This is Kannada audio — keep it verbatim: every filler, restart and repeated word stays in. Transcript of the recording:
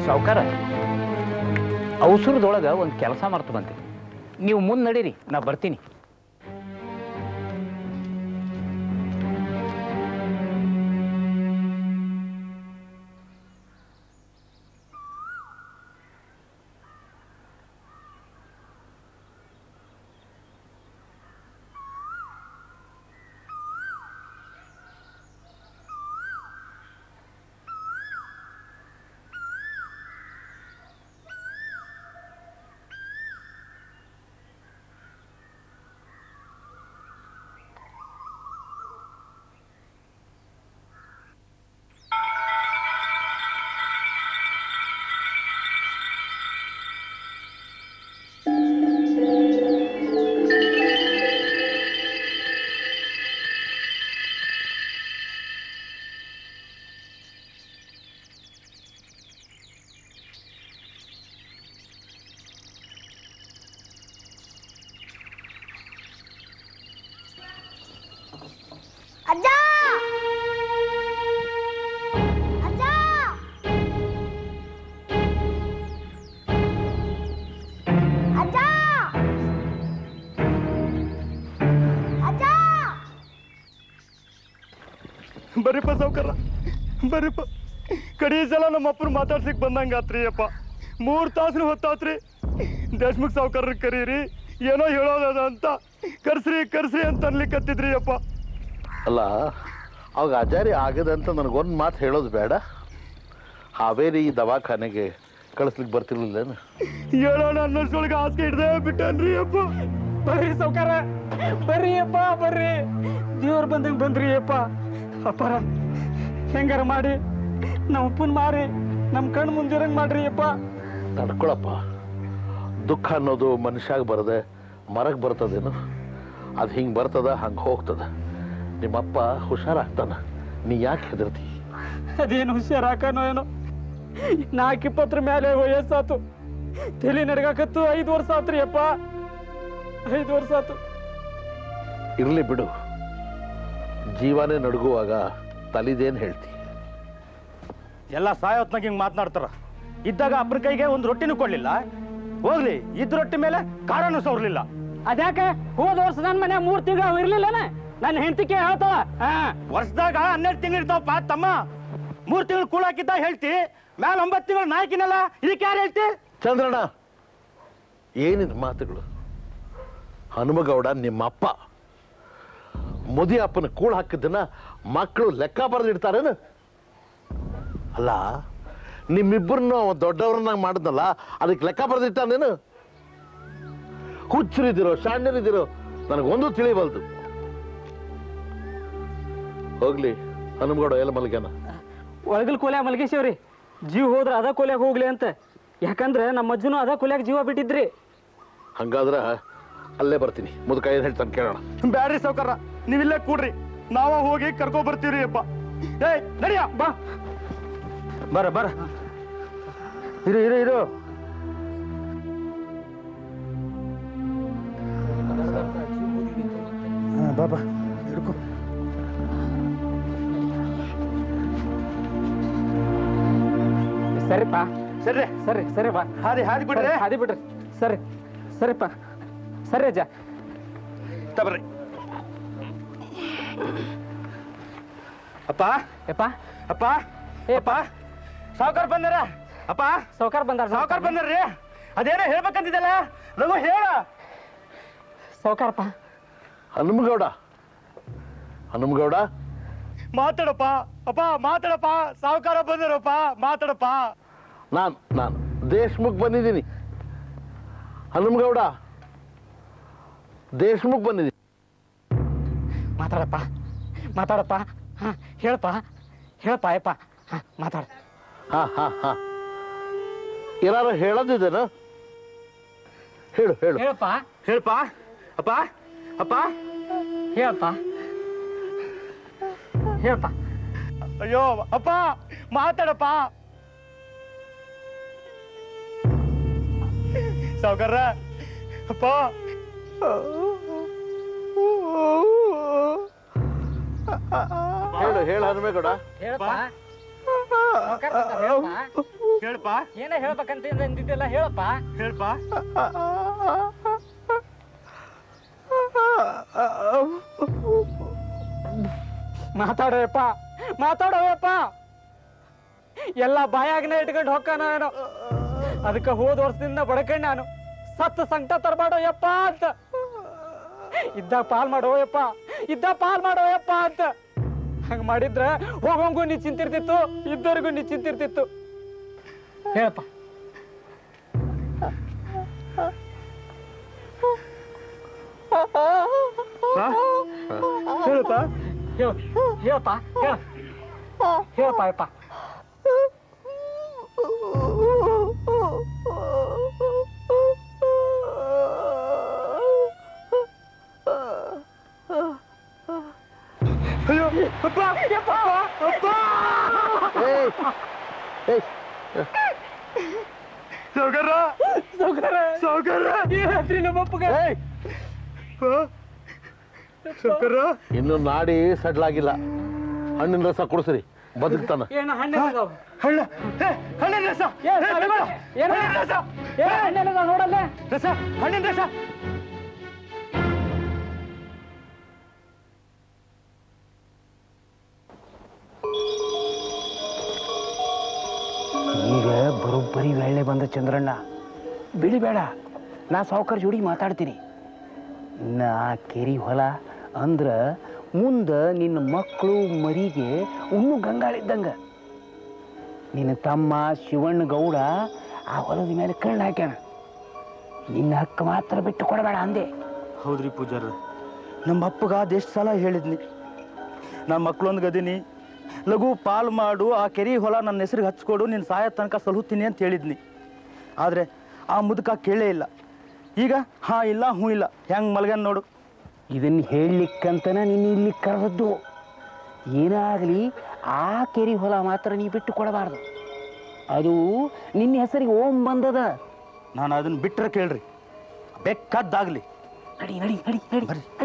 ಸಾವುಕಾರ ಅವಸರದೊಳಗೆ ಒಂದು ಕೆಲಸ ಮಾಡ್ತು ಬಂತೆ. ನೀವು ಮುಂದೆ ನಡೀರಿ, ನಾ ಬರ್ತೀನಿ. ಬರ್ರಿಪ್ಪ ಸಾವುಕಾರ, ಬರ್ರಿಪ್ಪ. ಕಡೀ ಸಲ ನಮ್ಮ ಅಪ್ಪನ ಮಾತಾಡ್ಸಿಕ್ ಬಂದಂಗ ಆತ್ರಿ ಅಪ್ಪ. ಮೂರ್ ತಾಸು ಹೊತ್ತಾತ್ರಿ. ದೇಶಮುಖ್ ಸಾವುಕಾರ ಕರೀರಿ, ಏನೋ ಹೇಳೋದ ಅಂತ ಕರ್ಸ್ರಿ ಕರ್ಸ್ರಿ ಅಂತ ಅನ್ಲಿಕ್ಕತ್ತಿದ್ರಿ ಅಪ್ಪ. ಅಲ್ಲ, ಅವಾಗ ಅಜಾರಿ ಆಗದಂತ ನನಗೊಂದು ಮಾತು ಹೇಳೋದು ಬೇಡ? ಹಾವೇರಿ ದವಾಖಾನೆಗೆ ಕಳಿಸ್ಲಿಕ್ಕೆ ಬರ್ತಿರ್ಲಿಲ್ಲೇನು? ಹೇಳೋಣ ಅನ್ನೋಷ್ಟೊಳಗೆ ಹಾಸಿಗೆ ಹಿಡ್ದೇ ಬಿಟ್ಟನ್ರಿ ಅಪ್ಪ. ಬರ್ರಿ ಸಾವುಕಾರ, ಬರ್ರಿ ಅಪ್ಪ, ಬರ್ರಿ. ದೇವ್ರು ಬಂದಂಗೆ ಬಂದ್ರಿ ಅಪ್ಪ. ಅಪ್ಪಾರ ಹೆಂಗಾರ ಮಾಡಿ ನಮ್ಮ ಅಪ್ಪನ ಮಾರಿ ನಮ್ಮ ಕಣ್ಣು ಮುಂದಿರಂಗ್ ಮಾಡ್ರಿ ಅಪ್ಪ. ತಡ್ಕೊಳಪ್ಪ. ದುಃಖ ಅನ್ನೋದು ಮನುಷ್ಯಾಗ ಬರದೆ ಮರಕ್ಕೆ ಬರ್ತದೇನು? ಅದು ಹಿಂಗೆ ಬರ್ತದ, ಹಂಗೆ ಹೋಗ್ತದ. ನಿಮ್ಮಪ್ಪ ಹುಷಾರಾಗ್ತಾನ, ನೀ ಯಾಕೆ ಹೆದರ್ತಿ? ಅದೇನು ಹುಷಾರಾಕನೋ ಏನೋ. ನಾಲ್ಕು ಇಪ್ಪತ್ತರ ಮೇಲೆ ವಯಸ್ಸಾತು, ತಲೆ ನಡ್ಗಾಕತ್ತು. ಐದು ವರ್ಷ ಆತ್ರಿ ಅಪ್ಪ, ಐದು ವರ್ಷ ಆತು. ಇರ್ಲಿ ಬಿಡು, ಜೀವನೇ ನಡುಗುವಾಗ ತಲಿದೇನು ಹೇಳ್ತಿ? ಎಲ್ಲ ಸಾಯೋತ್ನಾಗ ಹಿಂಗ್ ಮಾತನಾಡ್ತಾರ. ಇದ್ದಾಗ ಅಪ್ಪನ ಕೈಗೆ ಒಂದು ರೊಟ್ಟಿನೂ ಕೊಡ್ಲಿಲ್ಲ. ಹೋಗ್ಲಿ, ಇದ್ ರೊಟ್ಟಿ ಮೇಲೆ ಖಾರನೂ ಸೋರ್ಲಿಲ್ಲ. ಅದ್ಯಾಕೆ ಹೋದ ವರ್ಷ ನನ್ನ ಮನೆ ಮೂರ್ ತಿಂಗಳು ಇರ್ಲಿಲ್ಲನ? ನನ್ನ ಹೆಂಡತಿಕೆ ಹೇಳ್ತಾವ. ವರ್ಷದಾಗ ಹನ್ನೆರಡು ತಿಂಗಳು ಇರ್ತಾವಪ್ಪ ತಮ್ಮ. ಮೂರ್ ತಿಂಗಳು ಕೂಳ ಹಾಕಿದ್ದ ಹೇಳ್ತಿ, ಮ್ಯಾಲ ಒಂಬತ್ತು ತಿಂಗಳು ನಾಯ್ಕಿನಲ್ಲ, ಇದಕ್ಕೆ ಯಾರು ಹೇಳ್ತಿ? ಚಂದ್ರಣ್ಣ, ಏನಿದ್ ಮಾತುಗಳು? ಹನುಮಗೌಡ ನಿಮ್ಮಪ್ಪ. ಮುದಿ ಅಪ್ಪನ ಕೂಳು ಹಾಕಿದ್ದನ್ನ ಮಕ್ಕಳು ಲೆಕ್ಕ ಬರೆದಿಡ್ತಾರೇನು? ಅಲ್ಲ, ನಿಮ್ಮಿಬ್ಬರನ್ನ ದೊಡ್ಡವ್ರನ್ನಾಗ ಮಾಡಿದ್ನಲ್ಲ, ಅದಕ್ಕೆ ಲೆಕ್ಕ ಬರೆದಿಟ್ಟಾನೇನು? ಹುಚ್ಚರಿದಿರೋ ಶಾಣ್ಯರಿದಿರೋ ನನಗೊಂದು ತಿಳಿಬಲ್ದು. ಹೋಗ್ಲಿ, ಹನುಮಗೌಡ ಎಲ್ಲ ಮಲ್ಗ್ಯಾನ? ಒಳಗಲ್ ಕೊಲೆ ಮಲ್ಗೇಶವ್ರಿ. ಜೀವ ಹೋದ್ರ ಅದ ಕೊಲೆಗೆ ಹೋಗ್ಲಿ ಅಂತ. ಯಾಕಂದ್ರೆ ನಮ್ಮ ಅಜ್ಜನು ಅದ ಕೊಲೆಗೆ ಜೀವ ಬಿಟ್ಟಿದ್ರಿ. ಹಂಗಾದ್ರ ಅಲ್ಲೇ ಬರ್ತೀನಿ, ಮುದುಕ ಏನ್ ಹೇಳ್ತಾನೆ ಕೇಳೋಣ. ಬ್ಯಾಡ್ರಿ ಸಾವ್ಕಾರ, ನೀವಿಲ್ಲೇ ಕೂಡ್ರಿ, ನಾವ ಹೋಗಿ ಕರ್ಕೊ ಬರ್ತೀವ್ರಿ ಅಪ್ಪ. ಏ ನಡಿಯ ಬಾ. ಬರ ಬರ, ಇರು ಇರು ಇರು. ಬಾಬಾ ಹಿಡ್ಕೊ. ಸರಿಪ್ಪ, ಸರಿ ಸರಿ ಸರಿ ಬಾ. ಹಾದಿ ಹಾದಿ ಬಿಡ್ರಿ, ಹಾದಿ ಬಿಡ್ರಿ. ಸರಿ ಸರಿಪ್ಪ, ಸರಿ ಅಜ್ಜ. ತಬರ್ರಿ. ಅಪ್ಪ ಯಪ್ಪ, ಅಪ್ಪ ಏಪ್ಪ, ಸಾವ್ಕಾರ ಬಂದಾರ. ಅಪ್ಪ ಸಾವ್ಕಾರ ಬಂದಾರ. ಸಾವ್ಕಾರ ಬಂದಾರ್ರಿ. ಅದೇನೋ ಹೇಳ್ಬೇಕಂತಿದ್ದಲ್ಲ, ಲಗು ಹೇಳ. ಸಾವ್ಕಾರಪ್ಪ. ಹನುಮಗೌಡ, ಹನುಮಗೌಡ ಮಾತಾಡಪ್ಪ. ಅಪ್ಪ ಮಾತಾಡಪ್ಪ, ಸಾವ್ಕಾರ ಬಂದಾರಪ್ಪ, ಮಾತಾಡಪ್ಪ. ನಾನು ನಾನು ದೇಶಮುಖ್ ಬಂದಿದ್ದೀನಿ. ಹನುಮಗೌಡ, ದೇಶಮುಖ್ ಬಂದಿದ್ದೀನಿ. ಮಾತಾಡಪ್ಪ, ಮಾತಾಡಪ್ಪ. ಹಾ ಹೇಳಪ್ಪ, ಹೇಳಪ್ಪ ಅಯ್ಯಪ್ಪ. ಹಾ ಮಾತಾಡ. ಹಾ ಹಾ ಹಾ ಏನಾರು ಹೇಳೋದಿದ್ದೇನು? ಹೇಳು ಹೇಳು. ಹೇಳಪ್ಪ, ಹೇಳಪ್ಪ. ಅಪ್ಪ ಅಪ್ಪ ಹೇಳಪ್ಪ, ಹೇಳಪ್ಪ. ಅಯ್ಯೋ ಅಪ್ಪ ಮಾತಾಡಪ್ಪ. ಸಾವ್ಕಾರ ಅಪ್ಪ. ಹೇಳು ಹೇಳು ಹನುಮೇಗೌಡ. ಹೇಳಪ್ಪ. ಹೇಳಪ್ಪ ಏನ ಹೇಳ್ಬೇಕಂತ ಅಂದಿದ್ದೆಲ್ಲ ಹೇಳಪ್ಪ ಹೇಳಪ್ಪ ಮಾತಾಡೋಯಪ್ಪ ಮಾತಾಡೋಯಪ್ಪ ಎಲ್ಲ ಬಾಯಾಗನೆ ಇಟ್ಕೊಂಡು ಹೊಕ್ಕಾನ ಏನೋ ಅದಕ್ಕೆ ಹೋದ ವರ್ಷದಿಂದ ಬಡ್ಕಂಡ್ ನಾನು ಸತ್ತು ಸಂಕಟ ತರಬೇಡೋ ಯಪ್ಪ ಅಂತ ಇದ್ದಾಗ ಪಾಲ್ ಮಾಡೋಯಪ್ಪ ಇದ್ದಾಗ ಪಾಲ್ ಮಾಡೋಯಪ್ಪ ಅಂತ ಹಂಗ ಮಾಡಿದ್ರೆ ಹೋಗೋಂಗೂ ನೀ ಚಿಂತಿರ್ತಿತ್ತು ಇದ್ದವ್ರಿಗೂ ನೀ ಚಿಂತಿರ್ತಿತ್ತು ಹೇಳಪ್ಪ ಹೇಳಪ್ಪ ಹೇಳ ಹೇಳಪ್ಪ ಹೇಳ ಹೇಳಪ್ಪ ಯಪ್ಪ ಅಯ್ಯೋ ಅಪ್ಪ ಅಪ್ಪ ಅಪ್ಪ ಸೌಕರ್ಯ ಸೌಕರ್ಯ ಸೌಕರ್ಯ ರಾತ್ರಿ ನಮ್ಮಪ್ಪಗ ಸೌಕರ್ಯ ಇನ್ನು ನಾಡಿ ಸಡ್ಲಾಗಿಲ್ಲ ಹಣ್ಣಿನ ರಸ ಕುಡಿಸ್ರಿ ಬದುಕ್ತಾನ ಏನು ಹಣ್ಣು ಹಳ್ಳ ಹಣ್ಣಿನ ರಸ ಏನು ರಸ ಹಣ್ಣೆಲ್ಲ ನೋಡಲ್ಲ ರಸ ಹಣ್ಣಿನ ರಸ ಈಗ ಬರೋಬ್ಬರಿ ವೇಳೆ ಬಂದ ಚಂದ್ರಣ್ಣ ಬಿಳಿಬೇಡ ನಾ ಸಾವುಕಾರ ಜೋಡಿ ಮಾತಾಡ್ತೀನಿ ನಾ ಕೆರಿ ಹೊಲ ಅಂದ್ರ ಮುಂದೆ ನಿನ್ನ ಮಕ್ಕಳು ಮರಿಗೆ ಉಣ್ಣು ಗಂಗಾಳಿದ್ದಂಗ ನಿನ್ನ ತಮ್ಮ ಶಿವಣ್ಣ ಗೌಡ ಆ ಹೊಲದ ಮೇಲೆ ಕಣ್ಣು ಹಾಕ್ಯಾನ ನಿನ್ನ ಹಕ್ಕ ಮಾತ್ರ ಬಿಟ್ಟು ಕೊಡಬೇಡ ಅಂದೆ ಹೌದ್ರಿ ಪೂಜಾರ ನಮ್ಮ ಅಪ್ಪಗ ಅದೆಷ್ಟು ಸಲ ಹೇಳಿದ್ನಿ ನಮ್ಮ ಮಕ್ಳೊಂದು ಗದಿನಿ ಲಘು ಪಾಲ್ ಮಾಡು ಆ ಕೆರಿ ಹೊಲ ನನ್ನ ಹೆಸರಿಗೆ ಹಚ್ಕೊಡು ನಿನ್ನ ಸಾಯ ತನಕ ಸಲಹುತ್ತೀನಿ ಅಂತ ಹೇಳಿದ್ನಿ ಆದರೆ ಆ ಮುದುಕ ಕೇಳೇ ಇಲ್ಲ ಈಗ ಹಾಂ ಇಲ್ಲ ಹ್ಞೂ ಇಲ್ಲ ಹೆಂಗೆ ಮಲ್ಗನ್ ನೋಡು ಇದನ್ನು ಹೇಳಲಿಕ್ಕಂತನ ನಿನ್ನ ಇಲ್ಲಿ ಕರೆದದ್ದು ಏನಾಗಲಿ ಆ ಕೆರಿ ಹೊಲ ಮಾತ್ರ ನೀ ಬಿಟ್ಟು ಕೊಡಬಾರ್ದು ಅದು ನಿನ್ನ ಹೆಸರಿಗೆ ಓಂ ಬಂದದ ನಾನು ಅದನ್ನು ಬಿಟ್ಟರೆ ಕೇಳ್ರಿ ಬೇಕಾದ್ದಾಗಲಿ ನಡಿ ನಡಿ ನಡಿ ನಡಿ ಬರ್ರಿ